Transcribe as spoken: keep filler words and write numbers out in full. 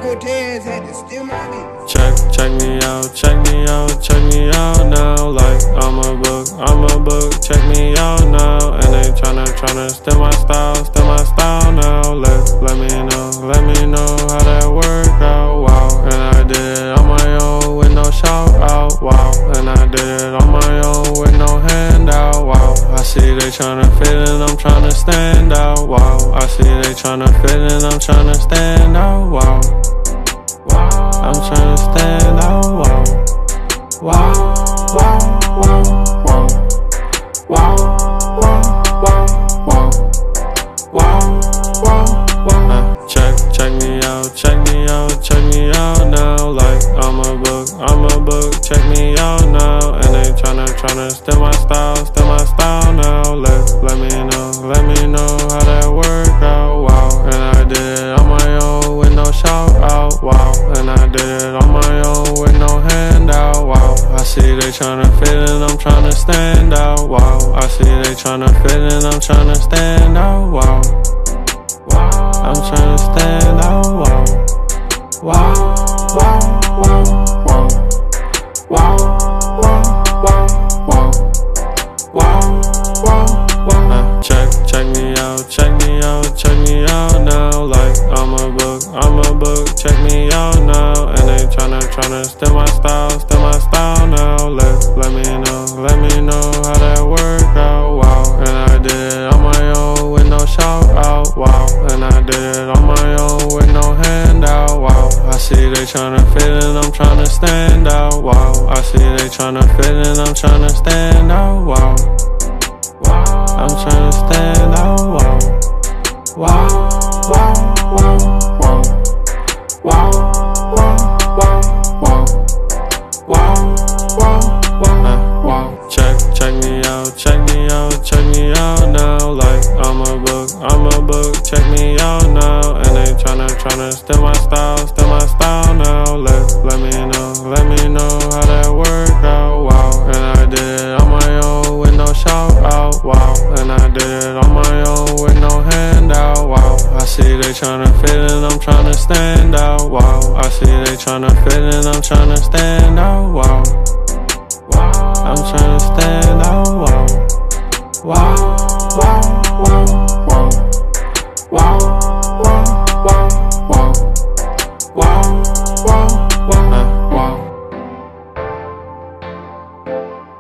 Cortez had to steal my bitch. Check, check me out, check me out, check me out now. Like I'm a book, I'm a book, check me out now. And they tryna, tryna steal my style, steal my style now. Let, let me know, let me know how that work out, wow. And I did it on my own with no shout out, wow. And I did it on my own with no handout, wow. I see they tryna fit and I'm tryna stand out, wow. I see they tryna fit and I'm tryna stand out, wow. I'm tryna stand out, wow. Wow, wow, wow, wow. Wow, wow, wow, wow. Wow, wow, wow. Uh, check, check me out, check me out, check me out now. Like I'm a book, I'm a book, check me out now. And they tryna, tryna steal my style, steal my style now. Let, let me know, let me know how that work out, wow. And I did it on my own with no shout out, wow. And I did it on my own with no handout, wow. I see they tryna fit and I'm tryna stand out, wow. I see they tryna fit and I'm tryna stand out, wow. I'm tryna stand out, wow. Wow, wow, wow, wow. Wow, wow, wow, wow. Wow, wow, wow. Uh, check, check me out, check me out, check me out now. Like I'm a book, I'm a book, check me out now. And they tryna, tryna steal my style, steal my style now. Let, let me know, let me know how that work out, wow. And I did it on my own with no shout out, wow. And I did it on my own with no handout, wow. I see they tryna fit and I'm tryna stand out, wow. I see they tryna fit and I'm tryna stand out, wow. I'm tryna stand out, wow. Wow, wow, wow, wow. Wow, wow, wow, wow. Wow, wow, wow, uh, wow. Check, check me out, check me out, check me out now. Like I'm a book, I'm a book, check me out now. And they tryna, tryna steal my style, steal my style now. Let, let me know, let me know how that work out, wow. And I did it on my own with no shout out, wow. And I did it on my own with no handout, wow. I see they tryna fit and I'm tryna stand out, wow. I see they tryna fit and I'm tryna stand out, wow. I'm tryna stand out, wow. Wow, wow, wow, wow. Wow, wow, wow, wow. Wow, wow, wow, wow.